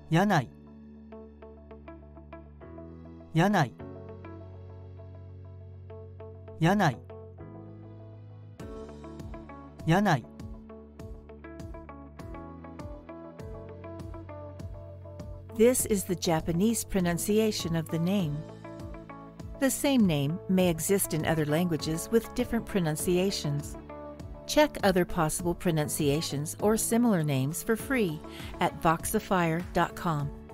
Yanai, Yanai, Yanai, Yanai. This is the Japanese pronunciation of the name. The same name may exist in other languages with different pronunciations. Check other possible pronunciations or similar names for free at voxifier.com.